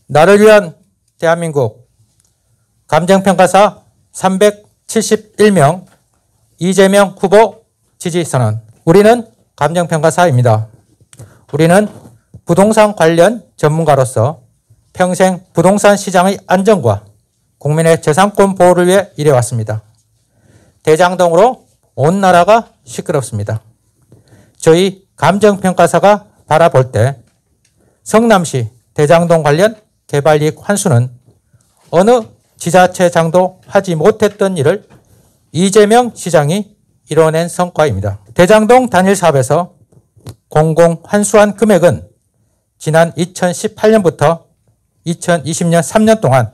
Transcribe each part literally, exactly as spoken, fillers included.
나를 위한 대한민국 감정평가사 삼백칠십일 명 이재명 후보 지지선언. 우리는 감정평가사입니다. 우리는 부동산 관련 전문가로서 평생 부동산 시장의 안정과 국민의 저상권 보호를 위해 일해왔습니다. 대장동으로 온 나라가 시끄럽습니다. 저희 감정평가사가 바라볼 때 성남시 대장동 관련 개발이익 환수는 어느 지자체장도 하지 못했던 일을 이재명 시장이 이뤄낸 성과입니다. 대장동 단일 사업에서 공공 환수한 금액은 지난 이천십팔 년부터 이천이십 년 삼 년 동안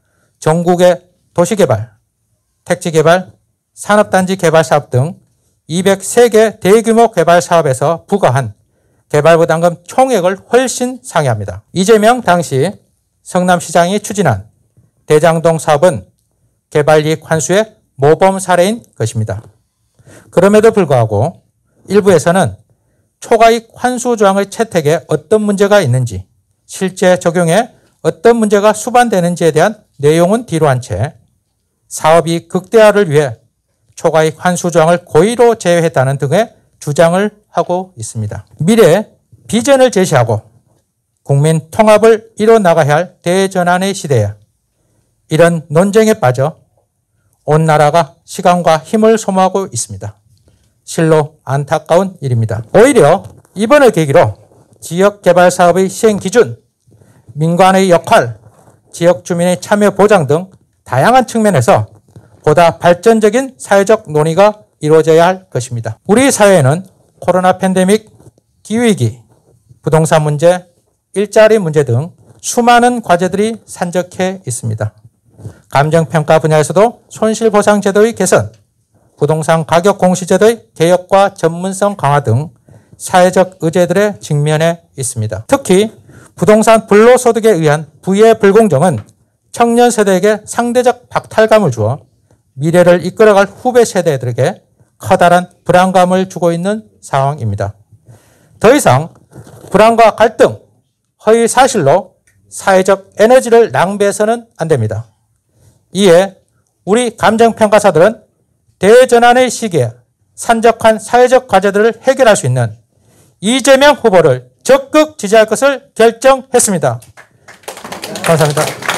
전국의 도시개발, 택지개발, 산업단지 개발 사업 등 이백삼 개 대규모 개발 사업에서 부과한 개발부담금 총액을 훨씬 상회합니다. 이재명 당시 성남시장이 추진한 대장동 사업은 개발이익 환수의 모범 사례인 것입니다. 그럼에도 불구하고 일부에서는 초과이익 환수 조항의 채택에 어떤 문제가 있는지, 실제 적용에 어떤 문제가 수반되는지에 대한 내용은 뒤로 한 채 사업이익 극대화를 위해 초과이익 환수 조항을 고의로 제외했다는 등의 주장을 하고 있습니다. 미래의 비전을 제시하고 국민 통합을 이뤄나가야 할 대전환의 시대에 이런 논쟁에 빠져 온 나라가 시간과 힘을 소모하고 있습니다. 실로 안타까운 일입니다. 오히려 이번을 계기로 지역개발사업의 시행기준, 민관의 역할, 지역 주민의 참여 보장 등 다양한 측면에서 보다 발전적인 사회적 논의가 이루어져야 할 것입니다. 우리 사회에는 코로나 팬데믹, 기후위기, 부동산 문제, 일자리 문제 등 수많은 과제들이 산적해 있습니다. 감정평가 분야에서도 손실보상제도의 개선, 부동산 가격 공시제도의 개혁과 전문성 강화 등 사회적 의제들에 직면해 있습니다. 특히 부동산 불로소득에 의한 부의 불공정은 청년 세대에게 상대적 박탈감을 주어 미래를 이끌어갈 후배 세대들에게 커다란 불안감을 주고 있는 상황입니다. 더 이상 불안과 갈등, 허위 사실로 사회적 에너지를 낭비해서는 안 됩니다. 이에 우리 감정평가사들은 대전환의 시기에 산적한 사회적 과제들을 해결할 수 있는 이재명 후보를 적극 지지할 것을 결정했습니다. 감사합니다.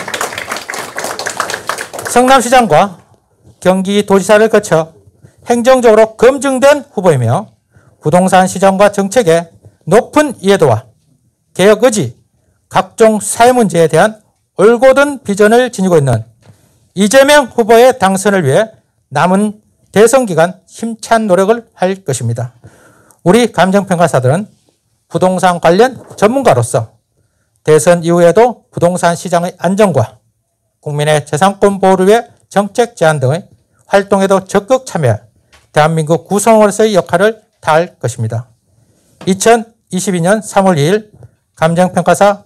성남시장과 경기도지사를 거쳐 행정적으로 검증된 후보이며 부동산 시장과 정책에 높은 이해도와 개혁 의지, 각종 사회 문제에 대한 올곧은 비전을 지니고 있는 이재명 후보의 당선을 위해 남은 대선 기간 힘찬 노력을 할 것입니다. 우리 감정평가사들은 부동산 관련 전문가로서 대선 이후에도 부동산 시장의 안정과 국민의 재산권 보호를 위해 정책 제안 등의 활동에도 적극 참여해 대한민국 구성원으로서의 역할을 다할 것입니다. 이천이십이 년 삼월 이일 감정평가사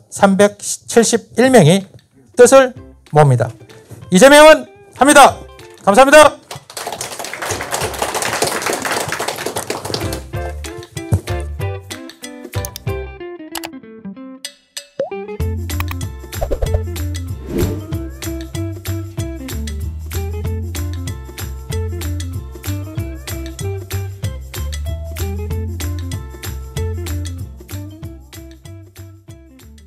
삼백칠십일 명이 뜻을 모읍니다. 이재명은 합니다. 감사합니다.